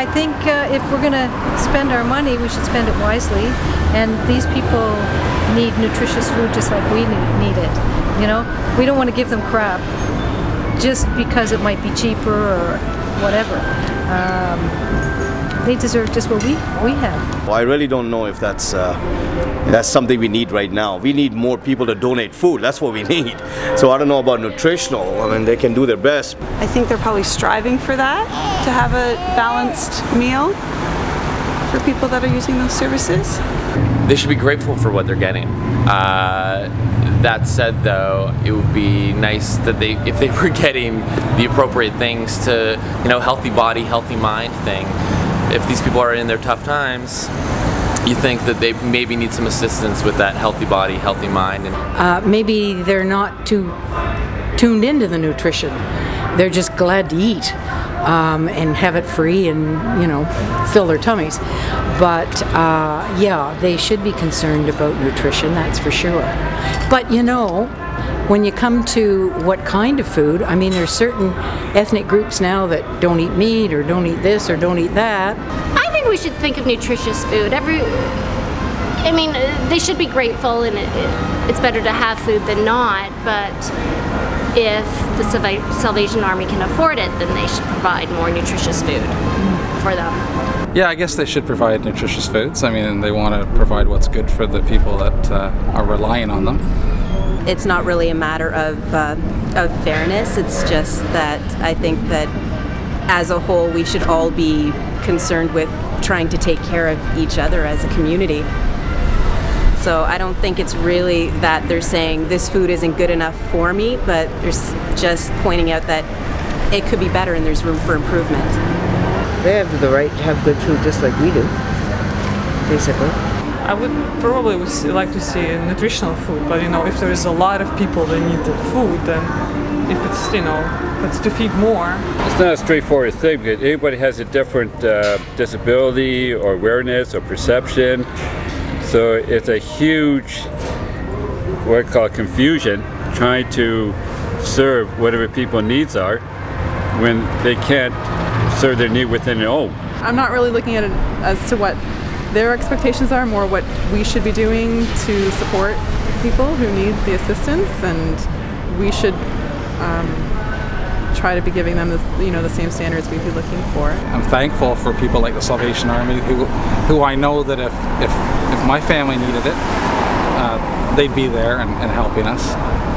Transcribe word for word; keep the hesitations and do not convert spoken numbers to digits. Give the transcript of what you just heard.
I think uh, if we're going to spend our money, we should spend it wisely. And these people need nutritious food just like we need it. You know, we don't want to give them crap just because it might be cheaper or whatever. Um, they deserve just what we we have. Well, I really don't know if that's uh, that's something we need right now. We need more people to donate food. That's what we need. So I don't know about nutritional. I mean, they can do their best. I think they're probably striving for that, to have a balanced meal for people that are using those services. They should be grateful for what they're getting. Uh, that said, though, it would be nice that they, if they were getting the appropriate things to, you know, healthy body, healthy mind thing. If these people are in their tough times, you think that they maybe need some assistance with that healthy body, healthy mind. And uh, maybe they're not too tuned into the nutrition. They're just glad to eat um, and have it free and, you know, fill their tummies. But uh, yeah, they should be concerned about nutrition, that's for sure. But you know, when you come to what kind of food, I mean, there's certain ethnic groups now that don't eat meat or don't eat this or don't eat that. I think we should think of nutritious food. Every, I mean, they should be grateful, and it, it, it's better to have food than not, but if the Salvation Army can afford it, then they should provide more nutritious food for them. Yeah, I guess they should provide nutritious foods. I mean, they want to provide what's good for the people that uh, are relying on them. It's not really a matter of, uh, of fairness, it's just that I think that as a whole we should all be concerned with trying to take care of each other as a community. So I don't think it's really that they're saying this food isn't good enough for me, but they're just pointing out that it could be better and there's room for improvement. They have the right to have good food just like we do, basically. I would probably like to see nutritional food, but you know, if there is a lot of people that need the food, then if it's, you know, if it's to feed more. It's not a straightforward thing because everybody has a different uh, disability or awareness or perception. So it's a huge, what I call confusion, trying to serve whatever people's needs are when they can't serve their need within their own. I'm not really looking at it as to what their expectations are, more what we should be doing to support people who need the assistance, and we should um, try to be giving them the, you know, the same standards we'd be looking for. I'm thankful for people like the Salvation Army who, who I know that if, if, if my family needed it, uh, they'd be there and, and helping us.